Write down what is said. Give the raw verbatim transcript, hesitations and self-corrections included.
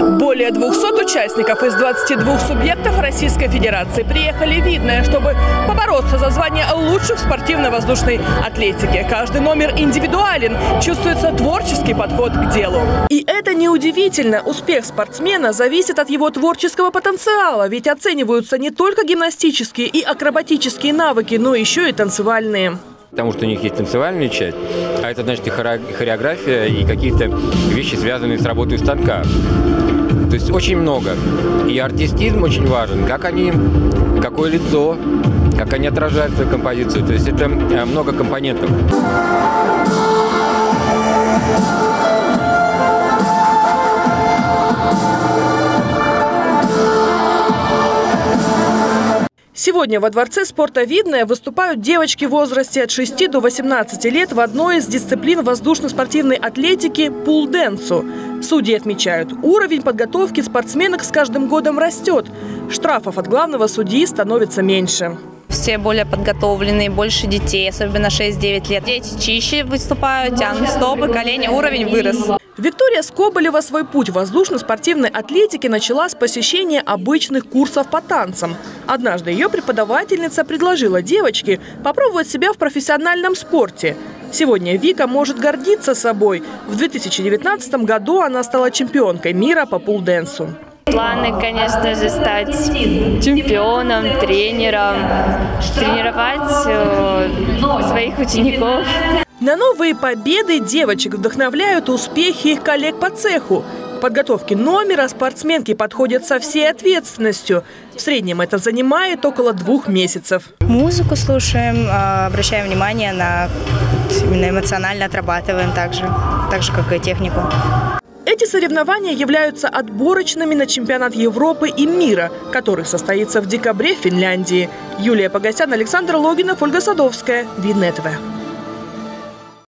Более двухсот участников из двадцати двух субъектов Российской Федерации приехали в Видное, чтобы побороться за звание лучших в спортивно-воздушной атлетике. Каждый номер индивидуален, чувствуется творческий подход к делу. И это неудивительно. Успех спортсмена зависит от его творческого потенциала, ведь оцениваются не только гимнастические и акробатические навыки, но еще и танцевальные. Потому что у них есть танцевальная часть, а это значит и хореография, и какие-то вещи, связанные с работой станка. То есть очень много. И артистизм очень важен. Как они, какое лицо, как они отражают свою композицию. То есть это много компонентов. Сегодня во Дворце спорта «Видное» выступают девочки в возрасте от шести до восемнадцати лет в одной из дисциплин воздушно-спортивной атлетики – пул-дэнсу. Судьи отмечают, уровень подготовки спортсменок с каждым годом растет. Штрафов от главного судьи становится меньше. Все более подготовленные, больше детей, особенно шесть-девять лет. Дети чище выступают, тянут стопы, колени, уровень вырос. Виктория Скоболева свой путь в воздушно-спортивной атлетике начала с посещения обычных курсов по танцам. Однажды ее преподавательница предложила девочке попробовать себя в профессиональном спорте. Сегодня Вика может гордиться собой. В две тысячи девятнадцатом году она стала чемпионкой мира по пул-дэнсу. Планы, конечно же, стать чемпионом, тренером, тренировать э, своих учеников. На новые победы девочек вдохновляют успехи их коллег по цеху. К подготовке номера спортсменки подходят со всей ответственностью. В среднем это занимает около двух месяцев. Музыку слушаем, обращаем внимание на именно эмоционально отрабатываем также, так же, как и технику. Эти соревнования являются отборочными на чемпионат Европы и мира, который состоится в декабре в Финляндии. Юлия Погосян, Александр Логинов, Ольга Садовская. Видное ТВ.